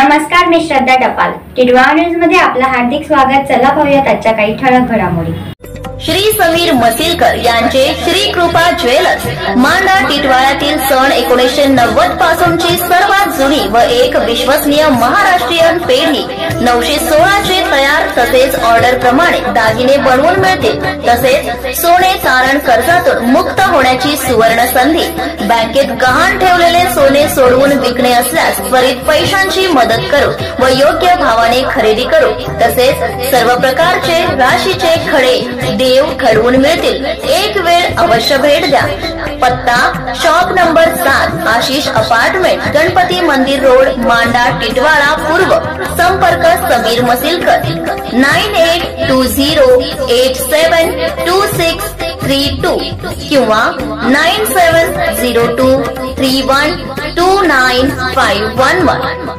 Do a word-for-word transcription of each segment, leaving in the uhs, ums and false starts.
नमस्कार, मी श्रद्धा टपाल. टिडवाळा न्यूज मध्ये आपलं हार्दिक स्वागत. चला पाहूयात आजच्या काही ठळक घडामोडी. श्री समीर मसिलकर यांचे श्री कृपा ज्वेलर्स मांडा टिटवाळ्यातील सन एकोणीसशे नव्वद पासूनची सर्वात जुनी व एक विश्वसनीय महाराष्ट्रीयन पेढी नऊशे सोळा चे तयार तसेच ऑर्डर प्रमाणे दागिने बनवून मिळतील. तसेच सोने तारण कर्जातून मुक्त होण्याची सुवर्ण संधी. बँकेत गहाण ठेवलेले सोने सोडवून विकणे असल्यास त्वरित पैशांची मदत करू व योग्य भावाने खरेदी करू. तसेच सर्व प्रकारचे राशीचे खडे देव घडवून मिळतील. एक वेळ अवश्य भेट द्या. पत्ता शॉप नंबर सात आशिष अपार्टमेंट, गणपती मंदिर रोड, मांडा टिटवाळा पूर्व. संपर्क Sameer Masilkar nine eight two zero eight seven two six three two किंवा nine seven zero two three one two nine five one one.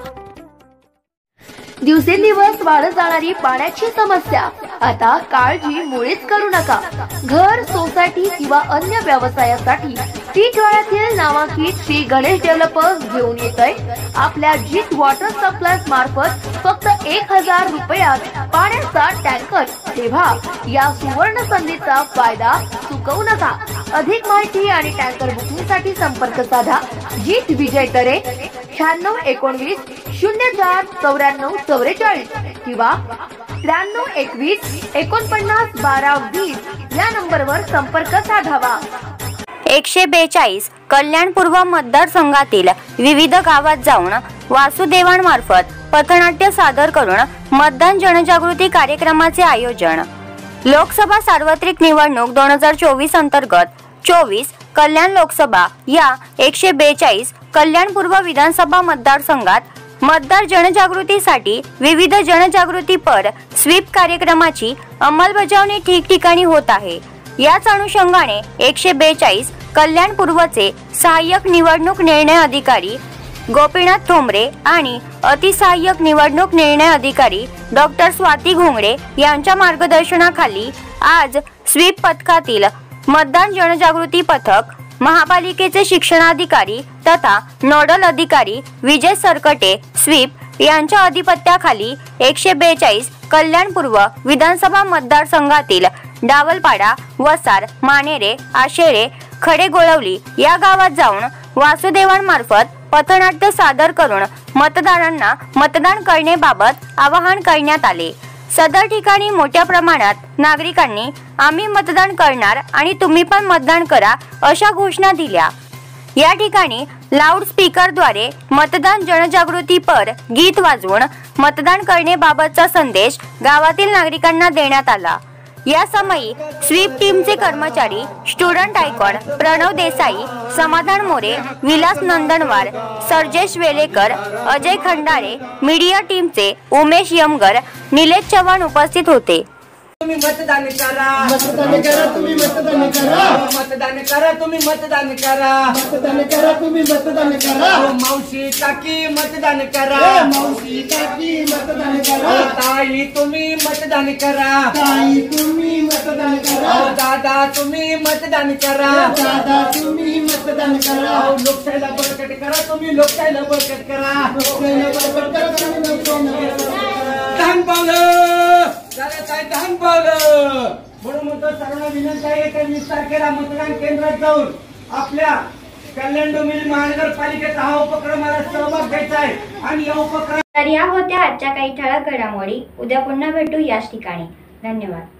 दिवसेंदिवस वाढत जाणारी पाण्याची समस्या. आता काळजी मुळीच करू नका. घर, सोसायटी किंवा अन्य व्यवसायासाठी टिटवाळ्यातील नामांकित श्री गणेश डेव्हलपर्स घेऊन येत आहे आपल्या जीत वॉटर सप्लाय मार्फत फक्त एक हजार रुपयात पाण्याचा टँकर. तेव्हा या सुवर्ण संधीचा फायदा चुकवू नका. अधिक माहिती आणि टँकर बुकिंग साठी संपर्क साधा. जीत विजय तरे शहाण्णव एकोणवीस शून्य चार चौऱ्याण्णव चौवेचाळीस किंवा त्र्याण्णव एकवीस एकोणपन्नास बारा वीस या नंबरवर संपर्क साधावा. एकशे बेचाळीस कल्याण पूर्व मतदारसंघातील विविध गावात जाऊन वासुदेवांमार्फत पथनाट्य सादर करून मतदान जनजागृती कार्यक्रमाचे आयोजन. लोकसभा सार्वत्रिक निवडणूक दोन हजार चोवीस अंतर्गत चोवीस कल्याण लोकसभा या एकशे बेचाळीस कल्याण पूर्व विधानसभा मतदारसंघात मतदार जनजागृतीसाठी विविध जनजागृतीपर स्वीप कार्यक्रमाची अंमलबजावणी ठिकठिकाणी होत आहे. याच अनुषंगाने एकशे बेचाळीस कल्याण पूर्वचे सहाय्यक निवडणूक निर्णय अधिकारी गोपीनाथ थोंबरे आणि अतिसहाय्यक निवडणूक निर्णय अधिकारी डॉक्टर स्वाती घोंगडे यांच्या मार्गदर्शनाखाली आज स्वीप पथकातील मतदान जनजागृती पथक, महापालिकेचे शिक्षणाधिकारी तथा नोडल अधिकारी विजय सरकटे स्वीप यांच्या अधिपत्याखाली एकशे बेचाळीस कल्याण पूर्व विधानसभा मतदारसंघातील डावलपाडा, वसार, मानेरे, आशेरे, खडेगोळवली या गावात जाऊन वासुदेवांमार्फत पथनाट्य सादर करून मतदारांना मतदान करण्याबाबत आवाहन करण्यात आले. सदर ठिकाणी मोठ्या प्रमाणात नागरिकांनी आम्ही मतदान करणार आणि तुम्ही पण मतदान करा अशा घोषणा दिल्या. या ठिकाणी लाऊड स्पीकरद्वारे मतदान जनजागृतीपर गीत वाजवून मतदान करण्याबाबतचा संदेश गावातील नागरिकांना देण्यात आला. या समयी स्वीप टीमचे कर्मचारी student icon Pranav Desai, Samadhan More, Vilas Nandanwar, Sarjesh Velekar, Ajay Khandare, media टीमचे उमेश यमगर, निलेश चव्हाण उपस्थित होते. तुम्ही मतदान करा, मतदान करा, तुम्ही मतदान करा, मतदान करा, तुम्ही मतदान करा, मतदान करा, तुम्ही मतदान करा. मावशी काकी मतदान करा, मावशी काकी मतदान करा. ताई तुम्ही मतदान करा, ताई तुम्ही मतदान करा. दादा तुम्ही मतदान करा, दादा तुम्ही मतदान करा. लोकशाहीला बळकट करा, तुम्ही लोकशाहीला बळकट करा. लोकशाहीला बळकट करा, तुम्ही लोकशाहीला बळकट करा. दहन पावलं काय दहन पावलं म्हणून म्हणतो सर्वांना विनंती आहे की वीस तारखेला मतदान केंद्रात जाऊन आपल्या कल्याण डोंबिवली महानगरपालिकेचा हा उपक्रमाला सहभाग घ्यायचा आहे. आणि या उपक्रम तर या होत्या आजच्या काही ठळक घडामोडी. उद्या पुन्हा भेटू याच ठिकाणी. धन्यवाद.